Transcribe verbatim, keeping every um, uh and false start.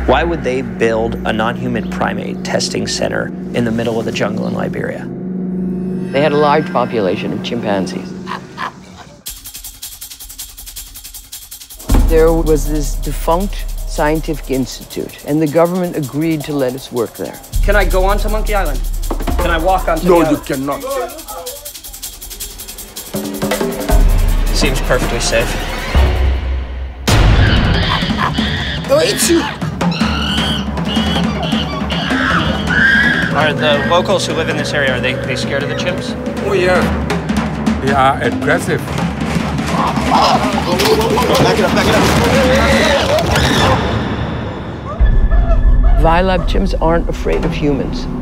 Why would they build a non-human primate testing center in the middle of the jungle in Liberia? They had a large population of chimpanzees. There was this defunct scientific institute, and the government agreed to let us work there. Can I go onto Monkey Island? Can I walk onto No, the you island? cannot. Seems perfectly safe. They'll eat you. Are the locals who live in this area, are they, they scared of the chimps? Oh, yeah. They are aggressive. Back it up, back it up. Vilab chimps aren't afraid of humans.